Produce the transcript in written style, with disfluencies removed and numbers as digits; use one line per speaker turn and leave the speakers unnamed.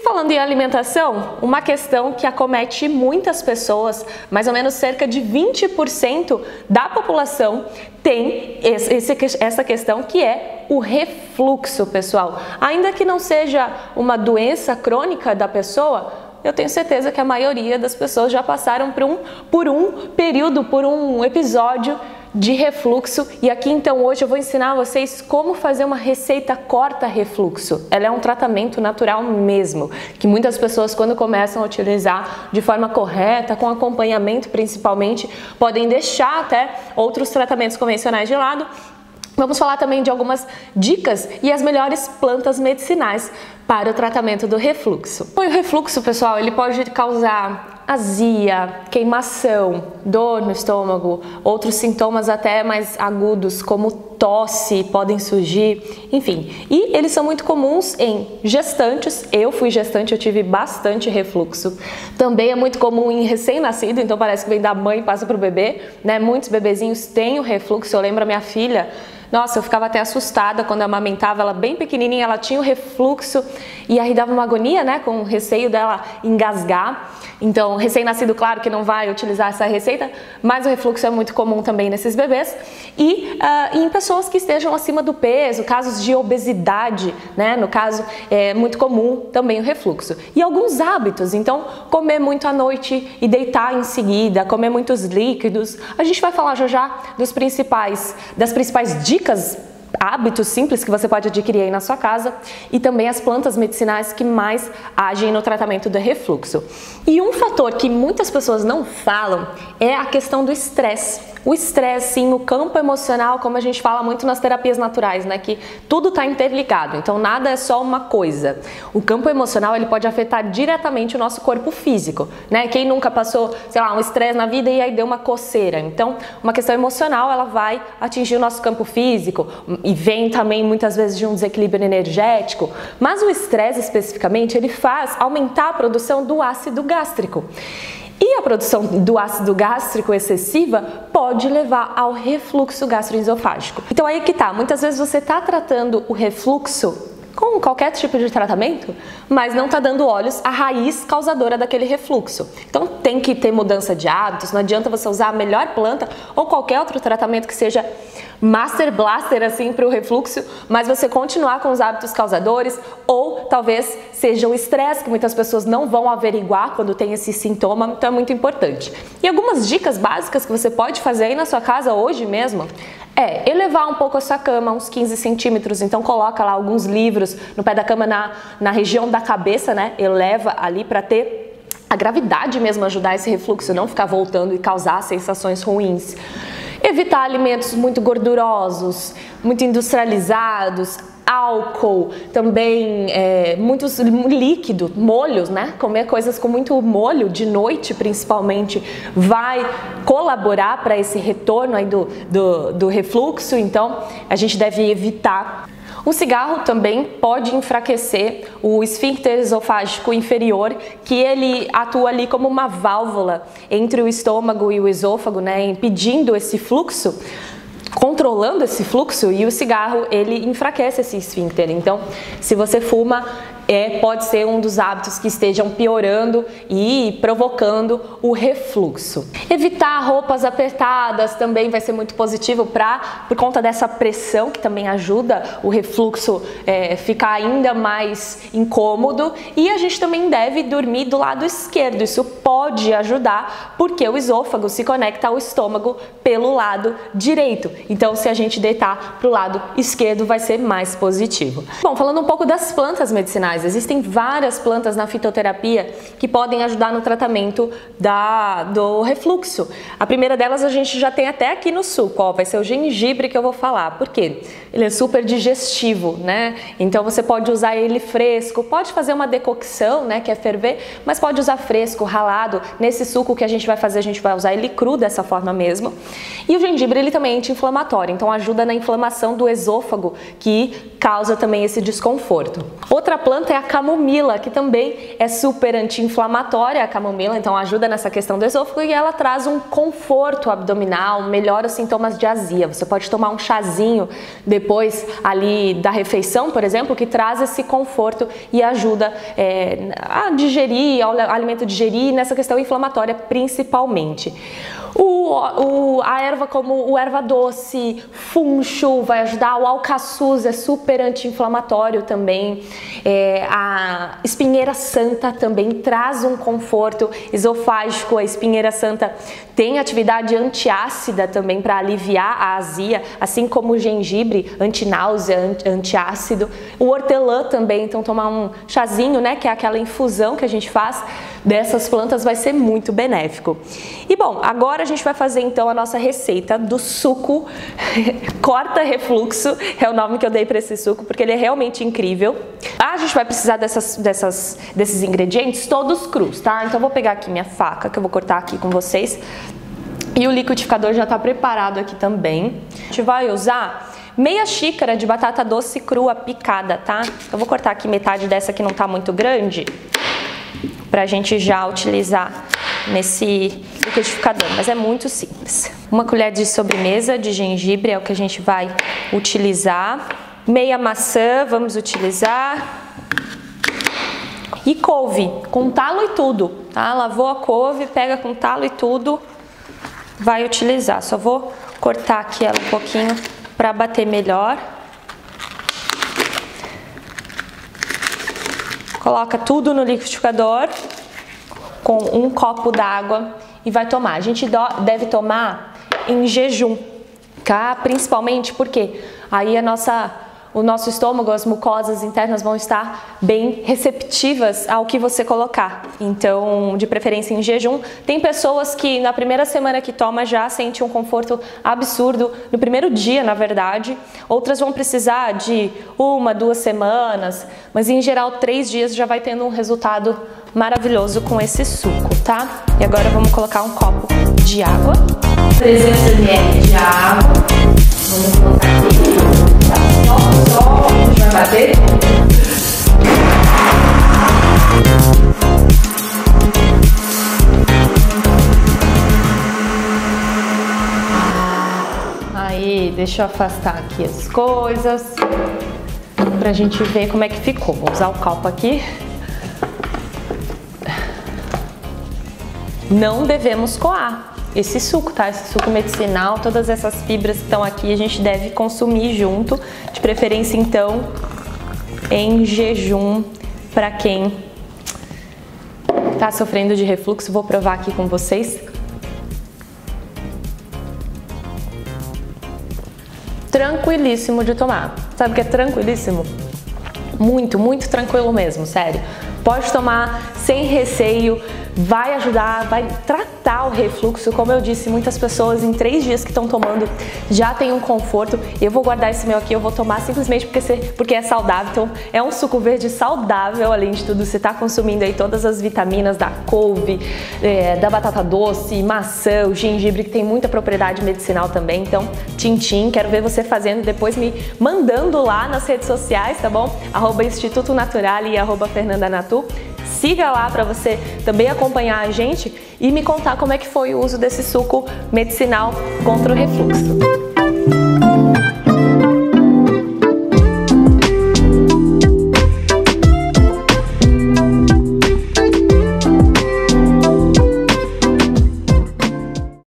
falando em alimentação, uma questão que acomete muitas pessoas, mais ou menos cerca de 20% da população tem essa questão, que é o refluxo, pessoal. Ainda que não seja uma doença crônica da pessoa, eu tenho certeza que a maioria das pessoas já passaram por um episódio de refluxo. E aqui então hoje eu vou ensinar vocês como fazer uma receita corta-refluxo. Ela é um tratamento natural mesmo, que muitas pessoas, quando começam a utilizar de forma correta, com acompanhamento principalmente, podem deixar até outros tratamentos convencionais de lado. Vamos falar também de algumas dicas e as melhores plantas medicinais para o tratamento do refluxo. O refluxo, pessoal, ele pode causar azia, queimação, dor no estômago, outros sintomas até mais agudos, como tosse, podem surgir, enfim. E eles são muito comuns em gestantes. Eu fui gestante, eu tive bastante refluxo. Também é muito comum em recém-nascido, então parece que vem da mãe e passa para o bebê, né? Muitos bebezinhos têm o refluxo. Eu lembro a minha filha, nossa, eu ficava até assustada quando eu amamentava ela bem pequenininha, ela tinha o refluxo e aí dava uma agonia, né, com o receio dela engasgar. Então, recém-nascido, claro que não vai utilizar essa receita, mas o refluxo é muito comum também nesses bebês. E em pessoas que estejam acima do peso, casos de obesidade, né, no caso, é muito comum também o refluxo. E alguns hábitos, então, comer muito à noite e deitar em seguida, comer muitos líquidos. A gente vai falar já das principais dicas, hábitos simples que você pode adquirir aí na sua casa, e também as plantas medicinais que mais agem no tratamento do refluxo. E um fator que muitas pessoas não falam é a questão do estresse. O estresse, sim, no campo emocional, como a gente fala muito nas terapias naturais, né, que tudo está interligado, então nada é só uma coisa. O campo emocional, ele pode afetar diretamente o nosso corpo físico, né? Quem nunca passou, sei lá, um estresse na vida e aí deu uma coceira? Então, uma questão emocional, ela vai atingir o nosso campo físico e vem também muitas vezes de um desequilíbrio energético, mas o estresse especificamente, ele faz aumentar a produção do ácido gástrico. E a produção do ácido gástrico excessiva pode levar ao refluxo gastroesofágico. Então aí que tá, muitas vezes você tá tratando o refluxo com qualquer tipo de tratamento, mas não está dando olhos à raiz causadora daquele refluxo. Então tem que ter mudança de hábitos, não adianta você usar a melhor planta ou qualquer outro tratamento que seja Master Blaster assim para o refluxo, mas você continuar com os hábitos causadores, ou talvez seja o estresse, que muitas pessoas não vão averiguar quando tem esse sintoma, então é muito importante. E algumas dicas básicas que você pode fazer aí na sua casa hoje mesmo é elevar um pouco a sua cama, uns 15 centímetros, então coloca lá alguns livros no pé da cama, na região da cabeça, né? Eleva ali para ter a gravidade mesmo, ajudar esse refluxo, não ficar voltando e causar sensações ruins. Evitar alimentos muito gordurosos, muito industrializados, álcool, também muitos líquidos, molhos, né? Comer coisas com muito molho de noite, principalmente, vai colaborar para esse retorno aí do refluxo, então a gente deve evitar. O cigarro também pode enfraquecer o esfíncter esofágico inferior, que ele atua ali como uma válvula entre o estômago e o esôfago, né, impedindo esse fluxo, controlando esse fluxo, e o cigarro ele enfraquece esse esfíncter. Então, se você fuma, pode ser um dos hábitos que estejam piorando e provocando o refluxo. Evitar roupas apertadas também vai ser muito positivo por conta dessa pressão, que também ajuda o refluxo ficar ainda mais incômodo. E a gente também deve dormir do lado esquerdo, isso pode ajudar porque o esôfago se conecta ao estômago pelo lado direito. Então, se a gente deitar para o lado esquerdo, vai ser mais positivo. Bom, falando um pouco das plantas medicinais, existem várias plantas na fitoterapia que podem ajudar no tratamento do refluxo. A primeira delas a gente já tem até aqui no suco, ó, vai ser o gengibre que eu vou falar. Por quê? Ele é super digestivo, né? Então você pode usar ele fresco, pode fazer uma decocção, né, que é ferver, mas pode usar fresco, ralado. Nesse suco que a gente vai fazer, a gente vai usar ele cru dessa forma mesmo. E o gengibre, ele também é anti-inflamatório, então ajuda na inflamação do esôfago, que causa também esse desconforto. Outra planta planta é a camomila, que também é super anti-inflamatória, a camomila, então ajuda nessa questão do esôfago e ela traz um conforto abdominal, melhora os sintomas de azia. Você pode tomar um chazinho depois ali da refeição, por exemplo, que traz esse conforto e ajuda a digerir, ao alimento digerir nessa questão inflamatória principalmente. A erva como o erva doce, funcho vai ajudar, o alcaçuz é super anti-inflamatório também, a espinheira santa também traz um conforto esofágico, a espinheira santa tem atividade antiácida também para aliviar a azia, assim como o gengibre, antináusea, antiácido, o hortelã também, então tomar um chazinho, né, que é aquela infusão que a gente faz dessas plantas vai ser muito benéfico. E bom, agora a gente vai fazer então a nossa receita do suco corta refluxo, é o nome que eu dei para esse suco, porque ele é realmente incrível. A gente vai precisar desses ingredientes todos crus, tá? Então eu vou pegar aqui minha faca, que eu vou cortar aqui com vocês, e o liquidificador já está preparado aqui também. A gente vai usar meia xícara de batata doce crua picada, tá? Eu vou cortar aqui metade dessa que não tá muito grande, pra gente já utilizar nesse liquidificador, mas é muito simples. Uma colher de sobremesa de gengibre é o que a gente vai utilizar. Meia maçã vamos utilizar. E couve, com talo e tudo, tá? Lavou a couve, pega com talo e tudo, vai utilizar. Só vou cortar aqui ela um pouquinho para bater melhor. Coloca tudo no liquidificador com um copo d'água e vai tomar. A gente deve tomar em jejum, tá? Principalmente porque aí o nosso estômago, as mucosas internas vão estar bem receptivas ao que você colocar. Então, de preferência em jejum. Tem pessoas que na primeira semana que toma já sente um conforto absurdo, no primeiro dia, na verdade. Outras vão precisar de 1, 2 semanas, mas em geral 3 dias já vai tendo um resultado maravilhoso com esse suco, tá? E agora vamos colocar um copo de água. 300 ml de água. Vamos colocar aqui. Só, a gente vai bater. Aí, deixa eu afastar aqui as coisas pra gente ver como é que ficou. Vou usar o copo aqui. Não devemos coar esse suco, tá? Esse suco medicinal, todas essas fibras que estão aqui a gente deve consumir junto, de preferência então em jejum, para quem tá sofrendo de refluxo. Vou provar aqui com vocês. Tranquilíssimo de tomar. Sabe o que é tranquilíssimo? Muito, muito tranquilo mesmo, sério. Pode tomar sem receio, vai ajudar, vai tratar o refluxo. Como eu disse, muitas pessoas em 3 dias que estão tomando já tem um conforto. Eu vou guardar esse meu aqui, eu vou tomar simplesmente porque é saudável. Então é um suco verde saudável, além de tudo você está consumindo aí todas as vitaminas da couve, da batata doce, maçã, o gengibre, que tem muita propriedade medicinal também. Então, tchim, quero ver você fazendo, depois me mandando lá nas redes sociais, tá bom? @Instituto Natural e @FernandaNatu. Siga lá para você também acompanhar a gente e me contar como é que foi o uso desse suco medicinal contra o refluxo.